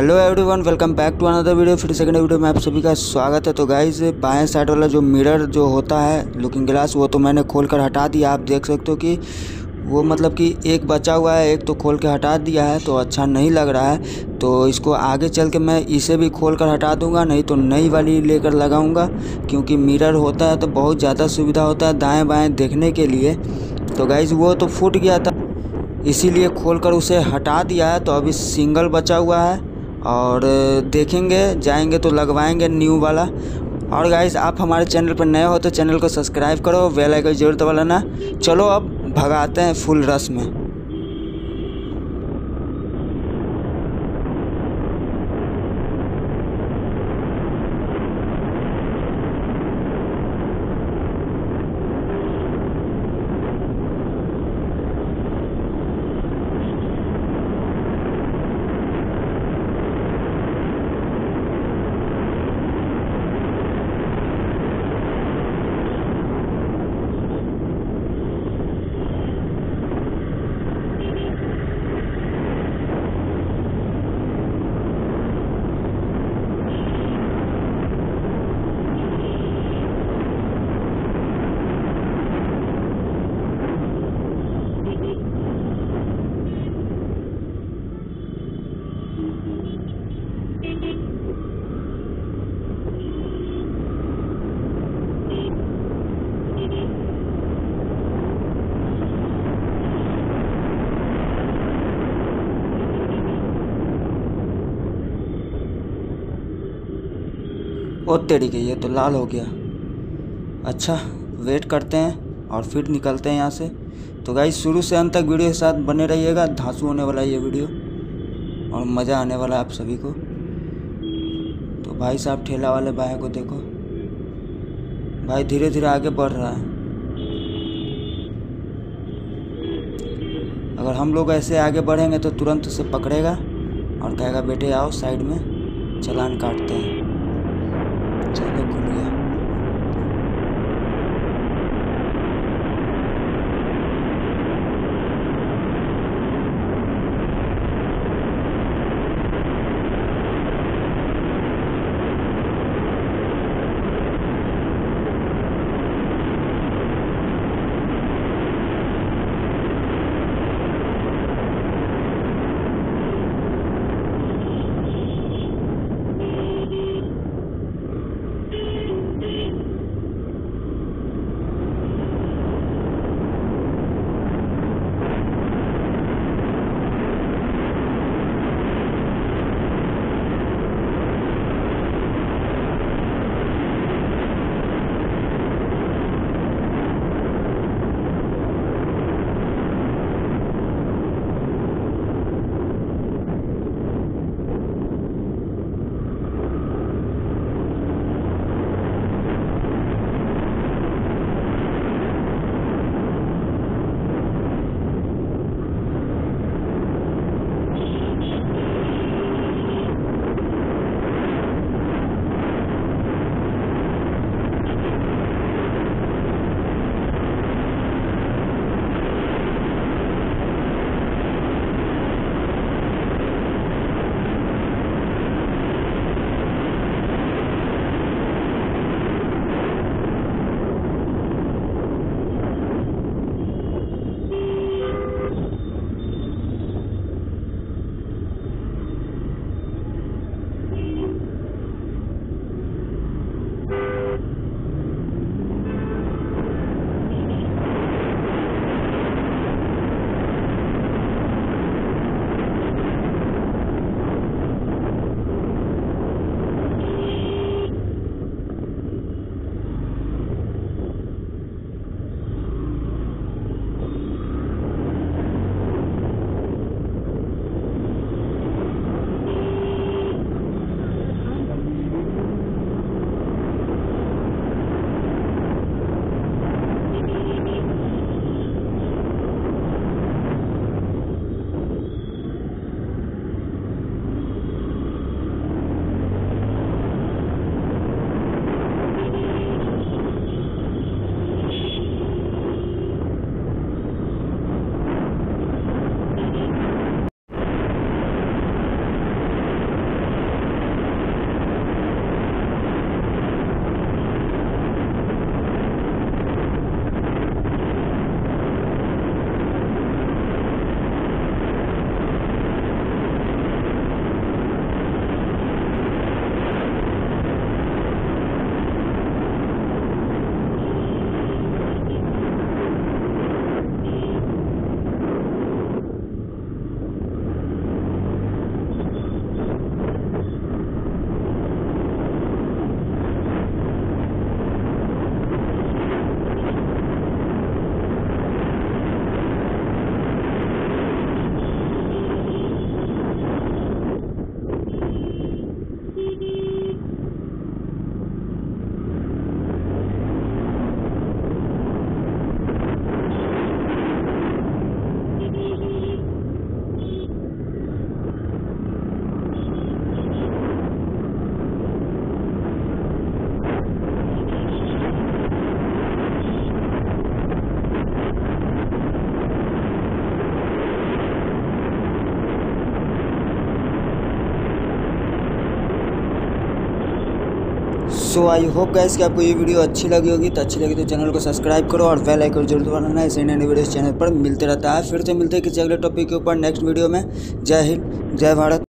Hello everyone, welcome back to another video. फिर second video में आप सभी का स्वागत है। तो गाइस, बाएं साइड वाला जो मिरर जो होता है लुकिंग ग्लास, वो तो मैंने खोल कर हटा दिया। आप देख सकते हो कि वो मतलब कि एक बचा हुआ है, एक तो खोल के हटा दिया है, तो अच्छा नहीं लग रहा है। तो इसको आगे चल के मैं इसे भी खोल कर हटा दूंगा, नहीं तो नई वाली लेकर लगाऊंगा। क्योंकि मिरर होता है तो बहुत ज़्यादा सुविधा होता है दाएँ बाएँ देखने के लिए। तो गाइस, वो तो फूट गया था, इसीलिए खोलकर उसे हटा दिया है। तो अभी सिंगल बचा हुआ है और देखेंगे, जाएंगे तो लगवाएंगे न्यू वाला। और गाइस, आप हमारे चैनल पर नए हो तो चैनल को सब्सक्राइब करो, बेल आइकन जरूर दबा लेना। चलो अब भगाते हैं फुल रश में। ओ तेरी के, ये तो लाल हो गया। अच्छा, वेट करते हैं और फिर निकलते हैं यहाँ से। तो गाइस, शुरू से अंत तक वीडियो के साथ बने रहिएगा। धांसू होने वाला है ये वीडियो और मज़ा आने वाला है आप सभी को। तो भाई साहब, ठेला वाले भाई को देखो, भाई धीरे धीरे आगे बढ़ रहा है। अगर हम लोग ऐसे आगे बढ़ेंगे तो तुरंत उसे पकड़ेगा और कहेगा बेटे आओ साइड में, चालान काटते हैं। चलो खुल गया। सो आई होप गाइस कि आपको ये वीडियो अच्छी लगी होगी। तो अच्छी लगी तो चैनल को सब्सक्राइब करो और बेल आइकन जरूर दबाना है। ऐसे नए वीडियो चैनल पर मिलते रहता है। फिर से मिलते हैं किसी अगले टॉपिक के ऊपर नेक्स्ट वीडियो में। जय हिंद, जय भारत।